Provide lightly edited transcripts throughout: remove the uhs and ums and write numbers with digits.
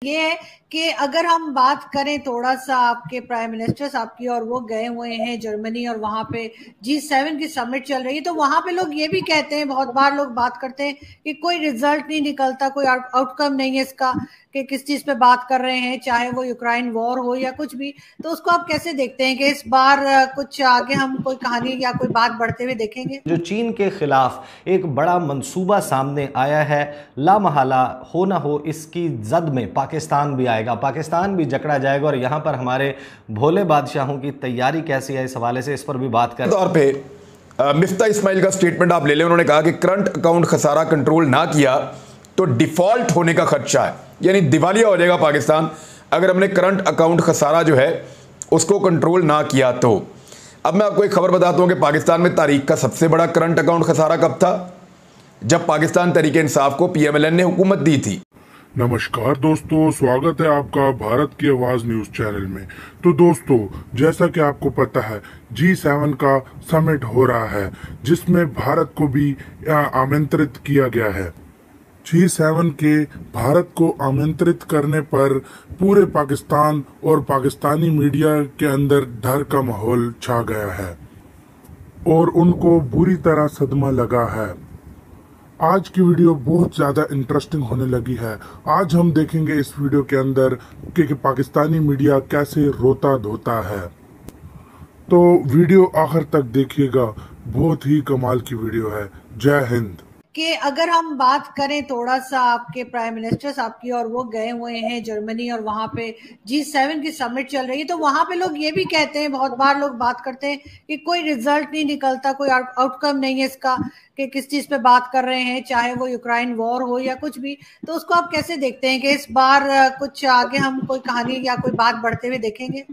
ये है कि अगर हम बात करें थोड़ा सा आपके प्राइम मिनिस्टर साहब की, और वो गए हुए हैं जर्मनी और वहां पे G7 की समिट चल रही है, तो वहां पे लोग ये भी कहते हैं, बहुत बार लोग बात करते हैं कि कोई रिजल्ट नहीं निकलता, कोई आउटकम नहीं है इसका कि किस चीज पे बात कर रहे हैं, चाहे वो यूक्रेन वॉर हो या कुछ भी। तो उसको आप कैसे देखते हैं कि इस बार कुछ आगे हम कोई कहानी या कोई बात बढ़ते हुए देखेंगे? जो चीन के खिलाफ एक बड़ा मंसूबा सामने आया है, लामहला हो ना हो इसकी जद में पाकिस्तान भी आएगा, पाकिस्तान भी जकड़ा जाएगा। और यहाँ पर हमारे भोले बादशाहों की तैयारी कैसी है, इस हवाले से इस पर भी बात करें। तौर पे मिफ्ता इस्माइल का स्टेटमेंट आप ले लें। उन्होंने कहा कि करंट अकाउंट खसारा कंट्रोल ना किया तो डिफॉल्ट होने का खदशा है, यानी दिवालिया हो जाएगा पाकिस्तान अगर हमने करंट अकाउंट खसारा जो है उसको कंट्रोल ना किया तो। अब मैं आपको एक खबर बताता हूं कि पाकिस्तान में तारीख का सबसे बड़ा करंट अकाउंट खसारा कब था? जब पाकिस्तान तहरीक इंसाफ को PMLN ने हुकूमत दी थी। नमस्कार दोस्तों, स्वागत है आपका भारत की आवाज न्यूज चैनल में। तो दोस्तों, जैसा कि आपको पता है, G7 का समिट हो रहा है जिसमें भारत को भी आमंत्रित किया गया है। G7 के भारत को आमंत्रित करने पर पूरे पाकिस्तान और पाकिस्तानी मीडिया के अंदर डर का माहौल छा गया है और उनको बुरी तरह सदमा लगा है। आज की वीडियो बहुत ज्यादा इंटरेस्टिंग होने लगी है। आज हम देखेंगे इस वीडियो के अंदर कि पाकिस्तानी मीडिया कैसे रोता धोता है। तो वीडियो आखिर तक देखिएगा, बहुत ही कमाल की वीडियो है। जय हिंद। कि अगर हम बात करें थोड़ा सा आपके प्राइम मिनिस्टर साहब की, और वो गए हुए हैं जर्मनी और वहां पे G7 की समिट चल रही है, तो वहां पे लोग ये भी कहते हैं, बहुत बार लोग बात करते हैं कि कोई रिजल्ट नहीं निकलता, कोई आउटकम नहीं है इसका कि किस चीज पे बात कर रहे हैं, चाहे वो यूक्रेन वॉर हो या कुछ भी। तो उसको आप कैसे देखते हैं कि इस बार कुछ आगे हम कोई कहानी या कोई बात बढ़ते हुए देखेंगे?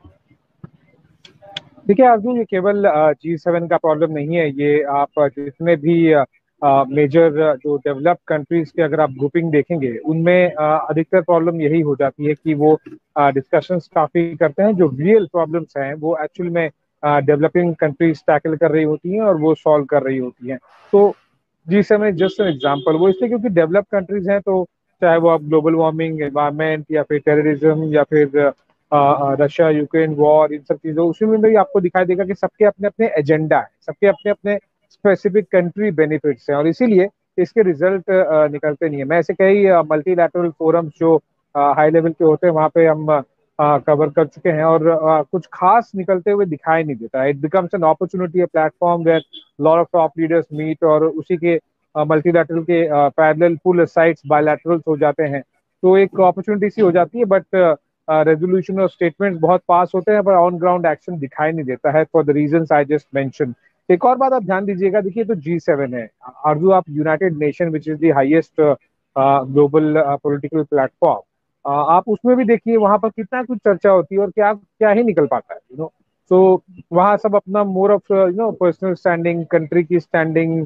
देखिए अर्जुन, ये केवल G7 का प्रॉब्लम नहीं है। ये आप जितने भी मेजर जो डेवलप्ड कंट्रीज के अगर आप ग्रुपिंग देखेंगे, उनमें अधिकतर प्रॉब्लम यही हो जाती है कि वो डिस्कशंस काफी करते हैं। जो रियल प्रॉब्लम्स हैं वो एक्चुअल में डेवलपिंग कंट्रीज टैकल कर रही होती हैं और वो सॉल्व कर रही होती हैं। तो G7 is just an example. वो इसलिए क्योंकि डेवलप्ड कंट्रीज हैं, तो चाहे वो आप ग्लोबल वार्मिंग, एनवायरमेंट या फिर टेररिज्म या फिर रशिया यूक्रेन वॉर, इन सब चीजों उसी में भी आपको दिखाई देगा कि सबके अपने अपने एजेंडा है, सबके अपने अपने स्पेसिफिक कंट्री बेनिफिट्स हैं और इसीलिए इसके रिजल्ट निकलते नहीं है। मैं ऐसे कई मल्टीलैटरल फोरम्स जो हाई लेवल के होते हैं वहां पे हम कवर कर चुके हैं और कुछ खास निकलते हुए दिखाई नहीं देता। It becomes an opportunity, a platform where lot of top leaders meet और उसी के मल्टीलैटरल के पैरेलल फुल साइट्स बायलैटरल्स हो जाते हैं। तो एक अपॉर्चुनिटी सी हो जाती है, बट रेजोल्यूशन और स्टेटमेंट्स बहुत पास होते हैं पर ऑन ग्राउंड एक्शन दिखाई नहीं देता है, for the reasons I just mention. एक और बात आप ध्यान दीजिएगा, देखिए तो G7 है आरजू, आप United Nation which is the highest global political platform, आप उसमें भी देखिए वहां पर कितना कुछ चर्चा होती है और क्या क्या ही निकल पाता है, सो वहाँ सब अपना more of personal standing, country की स्टैंडिंग,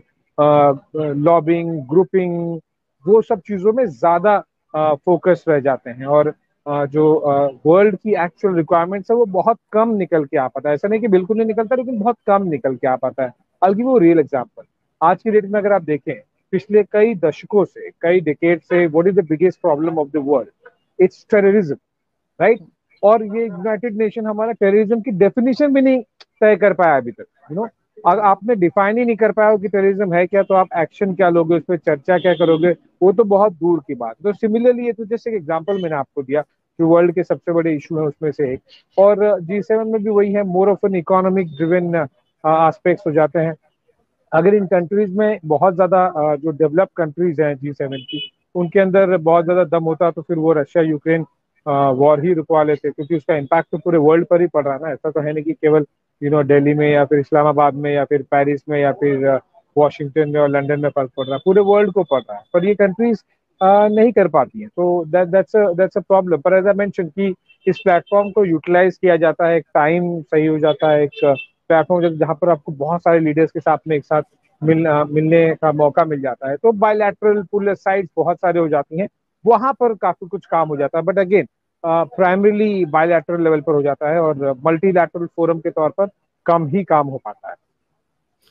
लॉबिंग, ग्रुपिंग, वो सब चीजों में ज्यादा फोकस रह जाते हैं और जो वर्ल्ड की एक्चुअल रिक्वायरमेंट्स है वो बहुत कम निकल के आ पाता है। ऐसा नहीं कि बिल्कुल नहीं निकलता, लेकिन बहुत कम निकल के आ पाता है। I'll give you a real example. आज की डेट में अगर आप देखें, पिछले कई दशकों से, कई डिकेड से, what is the biggest problem of the world? It's terrorism, right? और ये यूनाइटेड नेशन हमारा टेररिज्म की डेफिनेशन भी नहीं तय कर पाया अभी तक। अगर आपने डिफाइन ही नहीं कर पाया हो कि टेररिज्म है क्या, तो आप एक्शन क्या लोगे, उस पर चर्चा क्या करोगे, वो तो बहुत दूर की बात। तो सिमिलरली ये तो जैसे एक एग्जांपल मैंने आपको दिया, जो वर्ल्ड के सबसे बड़े इशू है उसमें से एक। और G7 में भी वही है, more of an economic driven aspects हो जाते हैं। अगर इन कंट्रीज में बहुत ज्यादा जो डेवलप्ड कंट्रीज हैं G7 की, उनके अंदर बहुत ज्यादा दम होता तो फिर वो रशिया यूक्रेन वॉर ही रुकवा लेते, क्योंकि उसका इम्पैक्ट तो पूरे वर्ल्ड पर ही पड़ रहा है ना। ऐसा तो है नहीं कि केवल दिल्ली में या फिर इस्लामाबाद में या फिर पेरिस में या फिर वॉशिंगटन में और लंदन में फर्क पड़ रहा है, पूरे वर्ल्ड को पड़ रहा है। पर ये कंट्रीज नहीं कर पाती हैं, तो दैट्स अ प्रॉब्लम। पर एज आई मेंशन कि इस प्लेटफॉर्म को यूटिलाइज किया जाता है, एक टाइम सही हो जाता है, एक प्लेटफॉर्म जहाँ पर आपको बहुत सारे लीडर्स के साथ में एक साथ मिलने का मौका मिल जाता है, तो बायलैटरल पुल साइड्स बहुत सारे हो जाती हैं, वहां पर काफी कुछ काम हो जाता है। But again primarily bilateral level पर हो जाता है और मल्टीलैटरल फोरम के तौर पर कम ही काम हो पाता है।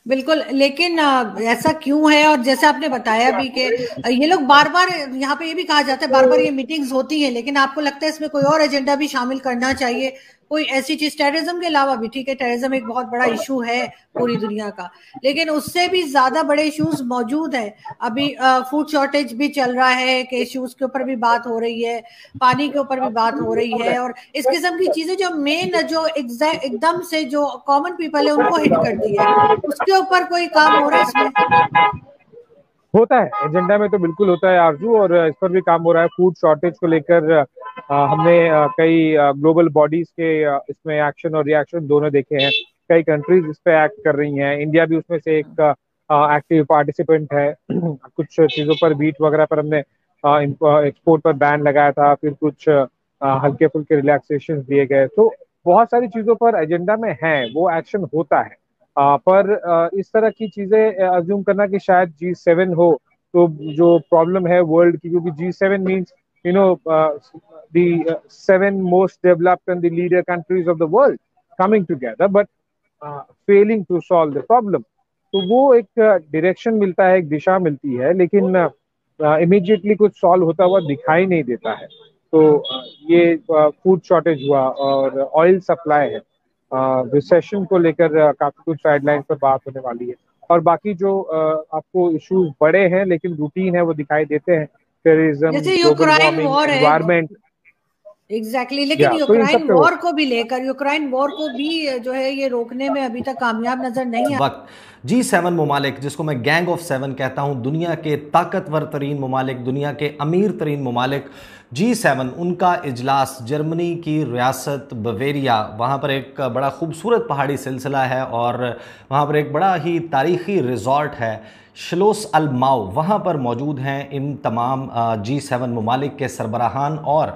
बिल्कुल, लेकिन ऐसा क्यों है? और जैसे आपने बताया भी कि ये लोग बार बार, यहाँ पे ये भी कहा जाता है बार बार ये मीटिंग्स होती हैं, लेकिन आपको लगता है इसमें कोई और एजेंडा भी शामिल करना चाहिए, कोई ऐसी चीज टेररिज्म के अलावा भी? ठीक है, टेररिज्म एक बहुत बड़ा इशू है पूरी दुनिया का, लेकिन उससे भी ज्यादा बड़े इश्यूज मौजूद हैं। अभी फूड शॉर्टेज भी चल रहा है, कि इश्यूज के ऊपर भी बात हो रही है, पानी के ऊपर भी बात हो रही है, और इस किस्म की चीजें जो मेन, जो एकदम से जो कॉमन पीपल है उनको हिट करती है, उसके ऊपर कोई काम हो रहा है इसमें? होता है एजेंडा में, तो बिल्कुल होता है आरजू, और इस पर भी काम हो रहा है। फूड शॉर्टेज को लेकर हमने कई ग्लोबल बॉडीज के इसमें एक्शन और रिएक्शन दोनों देखे हैं। कई कंट्रीज इस पे एक्ट कर रही हैं, इंडिया भी उसमें से एक एक्टिव पार्टिसिपेंट है। कुछ चीजों पर, बीट वगैरह पर हमने एक्सपोर्ट पर बैन लगाया था, फिर कुछ हल्के फुल्के रिलैक्सेशन दिए गए। तो बहुत सारी चीजों पर एजेंडा में है, वो एक्शन होता है। पर इस तरह की चीजें अज्यूम करना कि शायद G7 हो तो जो प्रॉब्लम है वर्ल्ड की, क्योंकि G7 means you know the 7 most developed and the leader countries of the world coming together, but failing to solve the problem. तो वो एक डायरेक्शन मिलता है, एक दिशा मिलती है, लेकिन इमीडिएटली कुछ सॉल्व होता हुआ दिखाई नहीं देता है। तो ये फूड शॉर्टेज हुआ, और ऑयल सप्लाई है, रिसेशन को लेकर काफी कुछ गाइडलाइन पर बात होने वाली है, और बाकी जो आपको इश्यूज बड़े हैं लेकिन रूटीन है वो दिखाई देते हैं, टेररिज्म, जैसे ग्लोबल यूक्रेन वार्मिंग, वॉर है, एनवायरमेंट। एग्जैक्टली लेकिन तो इन सब यूक्रेन पे वॉर होता को भी लेकर, यूक्रेन वॉर को भी जो है ये रोकने में अभी तक कामयाब नजर नहीं आ। वक्त G7 ममालिक, जिसको मैं गैंग ऑफ 7 कहता हूं, दुनिया के ताकतवर तरीन ममालिक, दुनिया के अमीर तरीन ममालिक, G7 उनका इजलास जर्मनी की रियासत बवेरिया, वहाँ पर एक बड़ा खूबसूरत पहाड़ी सिलसिला है और वहाँ पर एक बड़ा ही तारीखी रिजॉर्ट है श्लोस अल माओ, वहाँ पर मौजूद हैं इन तमाम G7 ममालिक के सरबराहान। और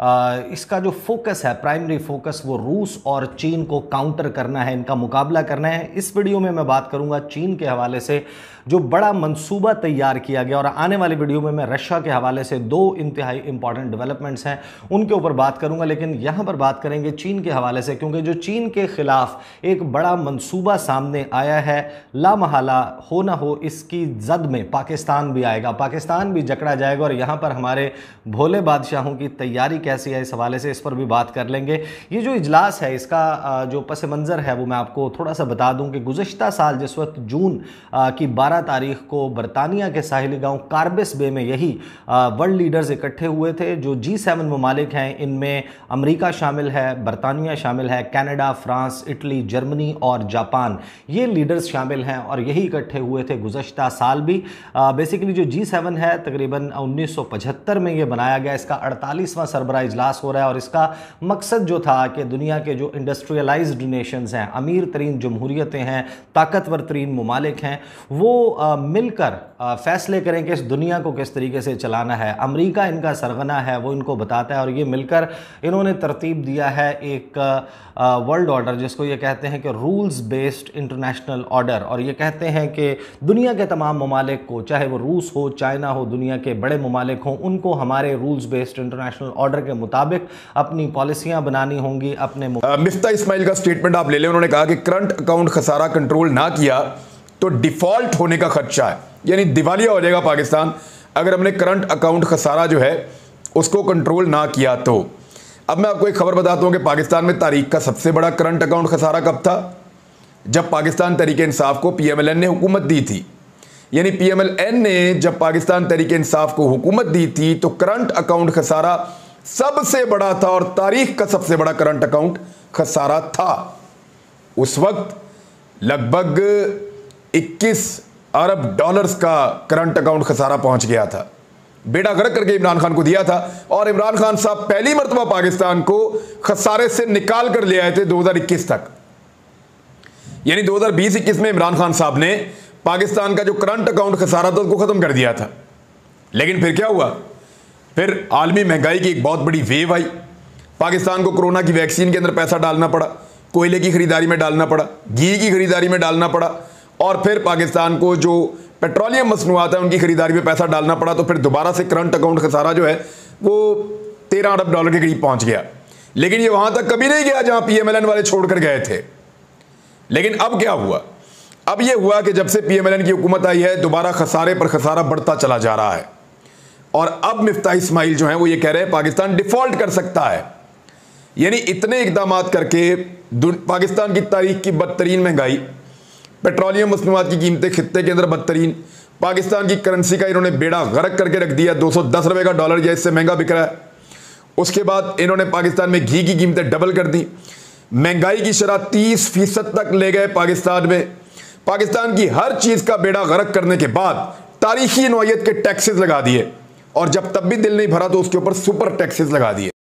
इसका जो फोकस है, प्राइमरी फोकस, वो रूस और चीन को काउंटर करना है, इनका मुकाबला करना है। इस वीडियो में मैं बात करूंगा चीन के हवाले से जो बड़ा मंसूबा तैयार किया गया, और आने वाली वीडियो में मैं रशिया के हवाले से 2 इंतहाई इंपॉर्टेंट डेवलपमेंट्स हैं उनके ऊपर बात करूंगा। लेकिन यहाँ पर बात करेंगे चीन के हवाले से, क्योंकि जो चीन के खिलाफ एक बड़ा मंसूबा सामने आया है, लामहला हो ना हो इसकी जद में पाकिस्तान भी आएगा, पाकिस्तान भी जकड़ा जाएगा। और यहाँ पर हमारे भोले बादशाहों की तैयारी कैसी है, इस हवाले से इस पर भी बात कर लेंगे। ये जो इजलास है, इसका जो पस मंज़र है वो मैं आपको थोड़ा सा बता दूं कि गुज़श्ता साल जिस वक्त जून की 12 तारीख को बरतानिया के साहिली गांव कार्बिस बे में यही वर्ल्ड लीडर्स इकट्ठे हुए थे। जो G7 ममालिक हैं इनमें अमेरिका शामिल है, बरतानिया शामिल है, कनाडा, फ्रांस, इटली, जर्मनी और जापान, ये लीडर्स शामिल हैं और यही इकट्ठे हुए थे गुज़श्ता साल भी। बेसिकली जो G7 है तकरीबन 1975 में ये बनाया गया, इसका 48वां सरबरा इजलास हो रहा है। और इसका मकसद जो था कि दुनिया के जो इंडस्ट्रियलाइज्ड नेशंस हैं, अमीर तरीन जमहूरियतें हैं, ताकतवर तरीन ममालिक हैं, वो मिलकर फैसले करें कि इस दुनिया को किस तरीके से चलाना है। अमेरिका इनका सरगना है, वो इनको बताता है, और ये मिलकर इन्होंने तरतीब दिया है एक वर्ल्ड ऑर्डर, जिसको ये कहते हैं कि रूल्स बेस्ड इंटरनेशनल ऑर्डर। और ये कहते हैं कि दुनिया के तमाम ममालिक को, चाहे वो रूस हो, चाइना हो, दुनिया के बड़े ममालिक हों, उनको हमारे रूल्स बेस्ड इंटरनेशनल ऑर्डर के मुताबिक अपनी पॉलिसियां बनानी होंगी। अपने मिफ्ता इस्माइल का स्टेटमेंट आप ले लें, उन्होंने कहा कि करंट अकाउंट खसारा कंट्रोल ना किया तो डिफॉल्ट होने का खदशा है, यानी दिवालिया हो जाएगा पाकिस्तान अगर हमने करंट अकाउंट खसारा जो है उसको कंट्रोल ना किया तो। अब मैं आपको एक खबर बताता हूं कि पाकिस्तान में तारीख का सबसे बड़ा करंट अकाउंट खसारा कब था? जब पाकिस्तान तहरीक इंसाफ को PMLN ने हुकूमत दी थी। यानी PMLN ने जब पाकिस्तान तहरीक इंसाफ को हुकूमत दी थी तो करंट अकाउंट खसारा सबसे बड़ा था, और तारीख का सबसे बड़ा करंट अकाउंट खसारा था। उस वक्त लगभग 21 अरब डॉलर्स का करंट अकाउंट खसारा पहुंच गया था। बेड़ा गर्क करके इमरान खान को दिया था, और इमरान खान साहब पहली मर्तबा पाकिस्तान को खसारे से निकाल कर ले आए थे 2021 तक। यानी 2020-21 में इमरान खान साहब ने पाकिस्तान का जो करंट अकाउंट खसारा था उसको खत्म कर दिया था। लेकिन फिर क्या हुआ? फिर आलमी महंगाई की एक बहुत बड़ी वेव आई, पाकिस्तान को कोरोना की वैक्सीन के अंदर पैसा डालना पड़ा, कोयले की खरीदारी में डालना पड़ा, घी की खरीदारी में डालना पड़ा, और फिर पाकिस्तान को जो पेट्रोलियम मसनूआत है उनकी खरीदारी में पैसा डालना पड़ा। तो फिर दोबारा से करंट अकाउंट खसारा जो है वो 13 अरब डॉलर के करीब पहुंच गया। लेकिन ये वहां तक कभी नहीं गया जहां PMLN वाले छोड़कर गए थे। लेकिन अब क्या हुआ? अब यह हुआ कि जब से PMLN की हुकूमत आई है दोबारा खसारे पर खसारा बढ़ता चला जा रहा है और अब मिफ्ता इस्माइल जो है वो ये कह रहे हैं पाकिस्तान डिफॉल्ट कर सकता है। यानी इतने इकदाम करके पाकिस्तान की तारीख की बदतरीन महंगाई, पेट्रोलियम मसनूआत की कीमतें खित्ते के अंदर बदतरीन, पाकिस्तान की करेंसी का इन्होंने बेड़ा गर्क करके रख दिया, 210 रुपए का डॉलर या इससे महंगा बिक रहा है। उसके बाद इन्होंने पाकिस्तान में घी की कीमतें डबल कर दी, महंगाई की शरह 30% तक ले गए पाकिस्तान में। पाकिस्तान की हर चीज का बेड़ा गर्क करने के बाद तारीखी नौयत के टैक्सेस लगा दिए और जब तब भी दिल नहीं भरा तो उसके ऊपर सुपर टैक्सेस लगा दिए।